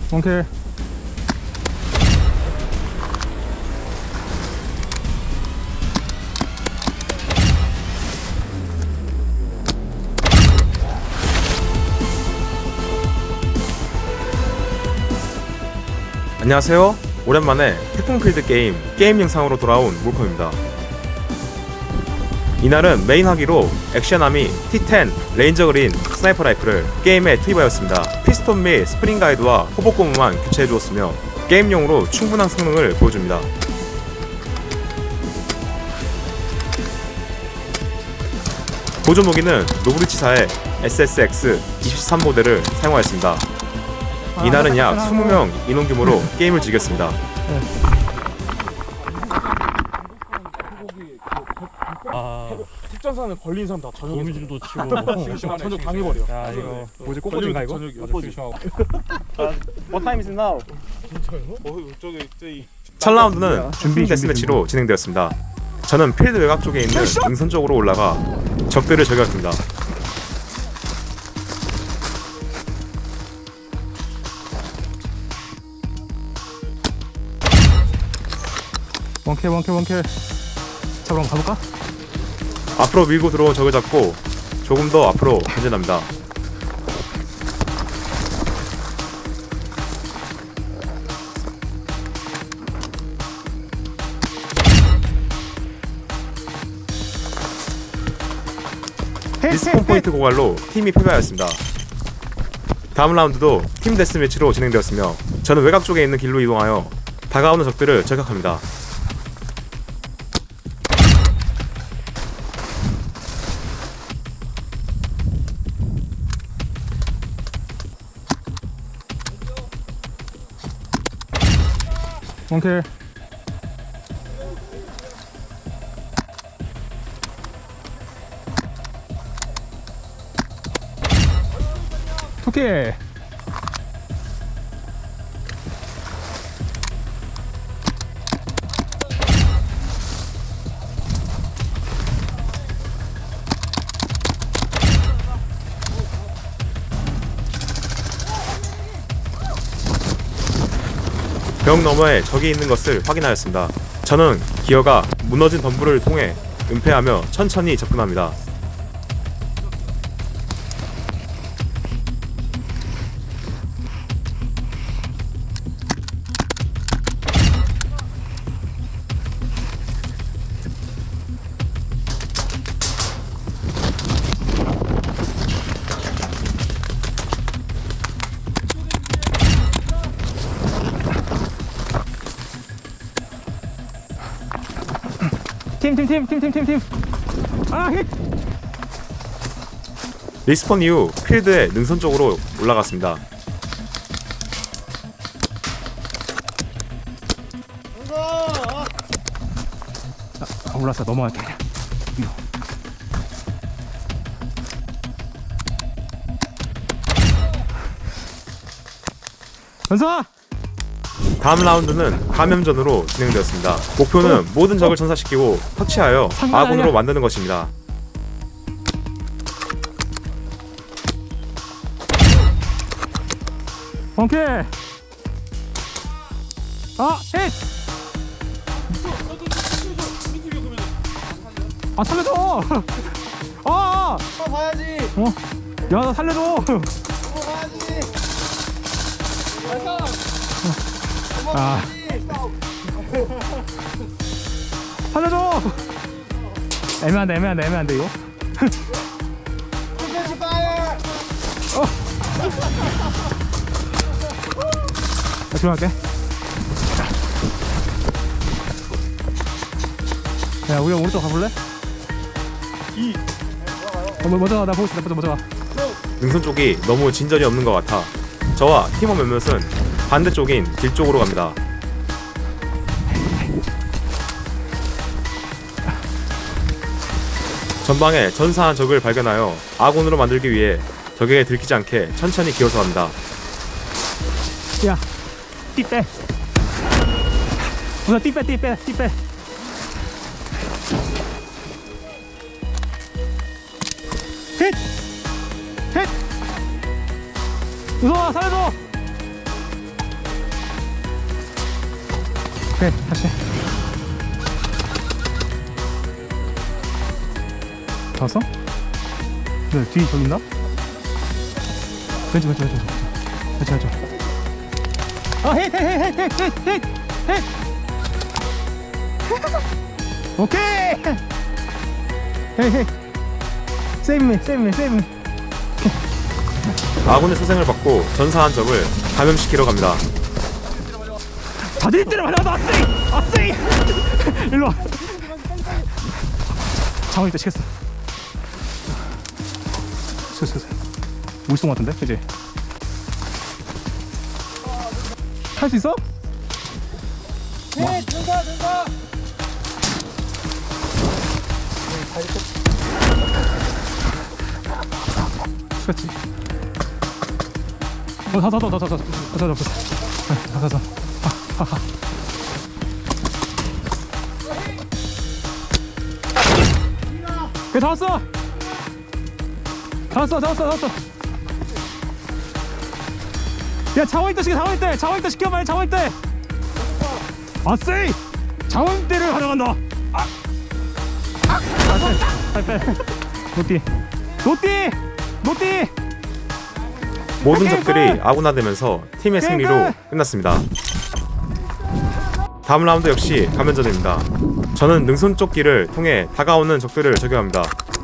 원킬. 안녕하세요. 오랜만에 태풍필드 게임 영상으로 돌아온 몰컴입니다. 이날은 메인 화기로 액션아미 T10 레인저 그린 스나이퍼 라이플을 게임에 투입하였습니다. 피스톤 및 스프링 가이드와 호복 고무만 교체해 주었으며 게임용으로 충분한 성능을 보여줍니다. 보조 무기는 노브리치사의 SSX 23 모델을 사용하였습니다. 이날은 약 20명 인원 규모로 게임을 즐겼습니다. 특전사는 걸린 사람 다 저녁에 거미줄도 치고 저녁 당해버려. 야 이거 뭐지 꼬꼬진가 이거? 꼬꼬지. What time is it now? 진짜요? 저기 첫 라운드는 팀 데스매치로 진행되었습니다. 저는 필드 외곽 쪽에 있는 능선 쪽으로 올라가 적들을 저격합니다. 원킬. 자 그럼 가볼까? 앞으로 밀고 들어온 적을 잡고 조금 더 앞으로 전진합니다. 리스폰 포인트 고갈로 팀이 패배하였습니다. 다음 라운드도 팀 데스매치로 진행되었으며 저는 외곽 쪽에 있는 길로 이동하여 다가오는 적들을 저격합니다. 원킬. 토끼. 벽 너머에 적이 있는 것을 확인하였습니다. 저는 기어가 무너진 덤불을 통해 은폐하며 천천히 접근합니다. 팀. 아 힛. 리스폰 이후 필드의 능선 쪽으로 올라갔습니다. 올랐어. 넘어갈게. 연사. 다음 라운드는 감염전으로 진행되었습니다. 목표는 모든 적을 전사시키고 터치하여 아군으로 만드는 것입니다. 원킬. 아 힛. 아 살려줘. 봐야지. 야 나 살려줘. 봐야지. 아 살려줘. 애매한데 이거. 나 들어갈게. 야 우리 오른쪽 가볼래? 먼저 가. 나 보고 있어. 먼저 가. 능선 쪽이 너무 진전이 없는 것 같아 저와 팀원 몇몇은 반대쪽인 길 쪽으로 갑니다. 전방에 전사한 적을 발견하여 아군으로 만들기 위해 적에게 들키지 않게 천천히 기어서 갑니다. 야, 띠 빼. 우선 띠 빼. 힛! 우성아 살려줘! 오케이 다시. 다 왔어? 네, 뒤 저기 있나? 왼쪽. 힛! 오케이! 헤이! Save me. 아군의 소생을 받고 전사한 적을 감염시키러 갑니다. 자들이 때려 맞아! 아세이! 일로 와. 장원 이따 시켰어. 물송 같은데? 그치? 할 수 있어? 네, 등가. 그렇지. 더. 그래 다 왔어. 야 자원있다 시켜 빨리 자원있다. 아세이 자원있대를 가져간다. 노띠. 모든 적들이 아군화되면서 팀의 승리로 끝났습니다. 다음 라운드 역시 감염전입니다. 저는 능선쫓기를 통해 다가오는 적들을 저격합니다.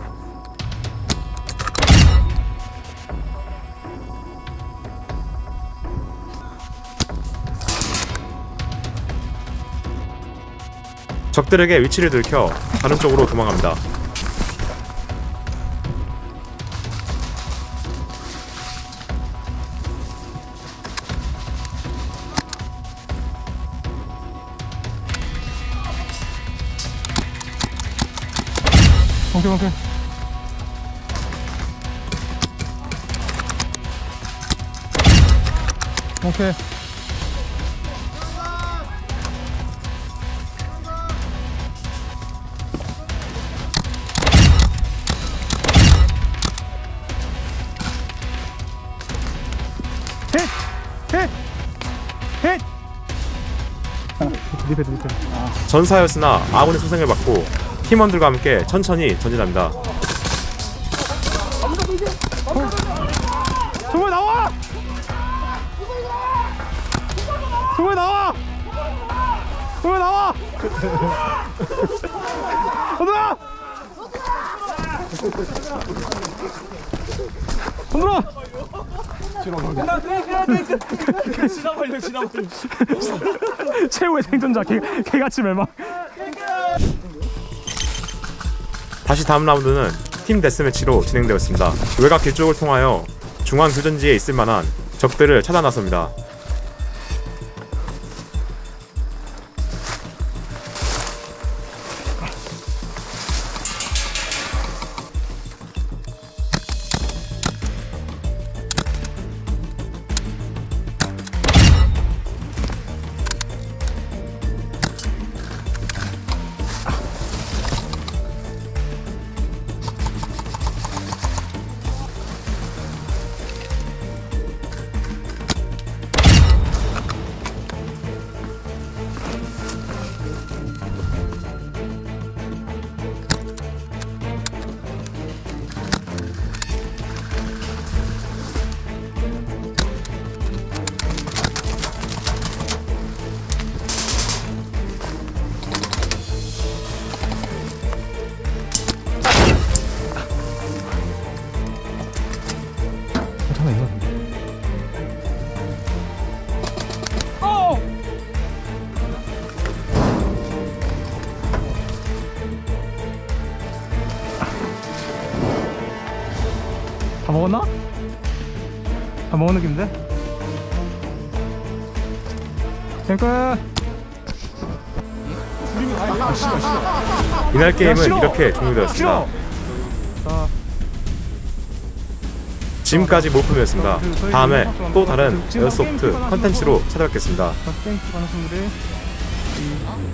적들에게 위치를 들켜 다른 쪽으로 도망갑니다. 오케이. 힛! 리패드. 전사였으나 아군의 소생을 받고 팀원들과 함께 천천히 전진합니다. 정말 나와! 어디야? 손들어! 지나버려. 최후의 생존자 개같이 멸망. 다시 다음 라운드는 팀 데스매치로 진행되었습니다. 외곽 길 쪽을 통하여 중앙 교전지에 있을 만한 적들을 찾아 나섭니다. 다 먹었나? 다 먹은 느낌인데? 끝! 이날 게임은 싫어! 이렇게 종료되었습니다. 지금까지 모품이었습니다. 다음에 또 다른 에어소프트 컨텐츠로 찾아뵙겠습니다. 땡큐 가는 분들이